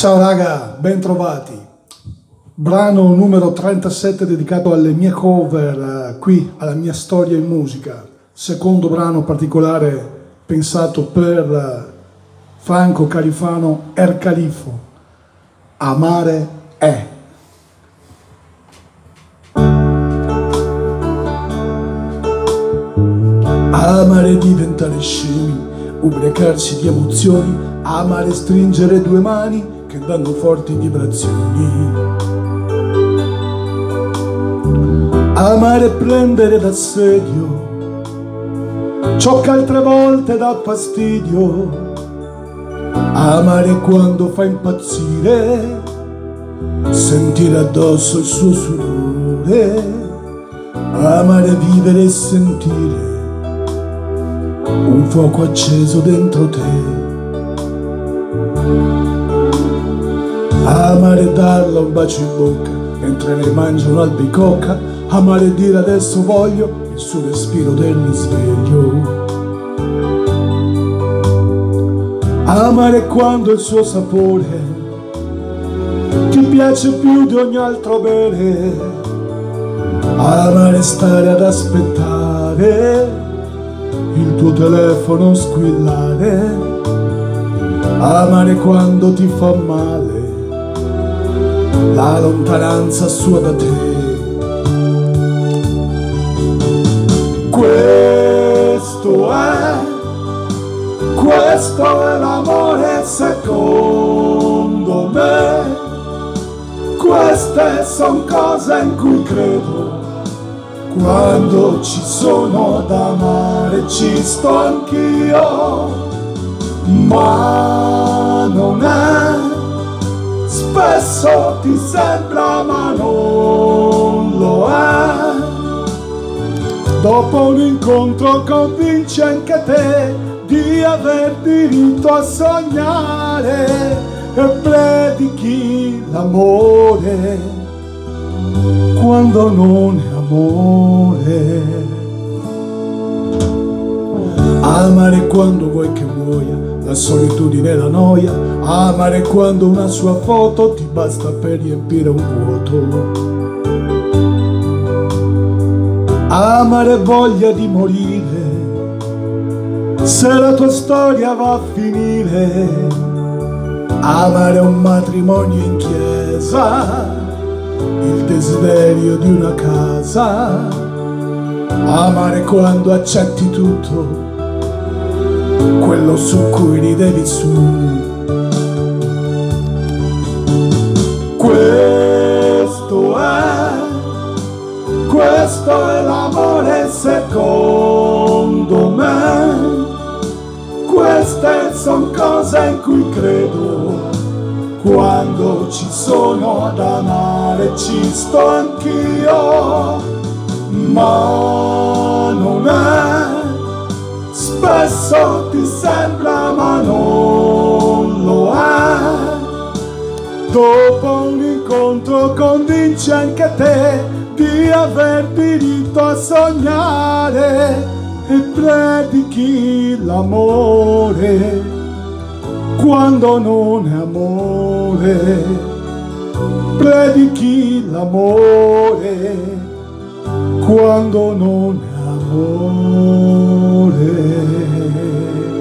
Ciao raga, ben trovati. Brano numero 37 dedicato alle mie cover, qui alla mia storia in musica. Secondo brano particolare pensato per Franco Califano Ercalifo. Amare è. Amare è diventare scemi, ubriacarsi di emozioni, amare è stringere due mani che danno forti vibrazioni. Amare è prendere d'assedio ciò che altre volte dà fastidio. Amare è quando fa impazzire, sentire addosso il suo sudore. Amare è vivere e sentire un fuoco acceso dentro te. Amare è darla un bacio in bocca mentre lei mangia un'albicocca. Amare è dire adesso voglio il suo respiro del risveglio. Amare è quando il suo sapore ti piace più di ogni altro bere. Amare è stare ad aspettare il tuo telefono squillare. Amare quando ti fa male la lontananza sua da te. Questo è l'amore secondo me. Queste son cose in cui credo quando ci sono ad amare, ci sto anch'io, ma non è. Spesso ti sembra ma non lo è. Dopo un incontro convinci anche te di aver diritto a sognare e predichi l'amore quando non è amore. Amare quando vuoi che muoia la solitudine e la noia. Amare quando una sua foto ti basta per riempire un vuoto. Amare voglia di morire se la tua storia va a finire. Amare un matrimonio in chiesa, il desiderio di una casa. Amare quando accetti tutto quello su cui ridevi su. Questo è l'amore secondo me. Queste son cose in cui credo quando ci sono ad amare, ci sto anch'io, ma non è. Spesso ti sembra ma non lo è. Dopo un incontro convinci anche te di aver diritto a sognare e predichi l'amore quando non è amore. Predichi l'amore quando non è amore.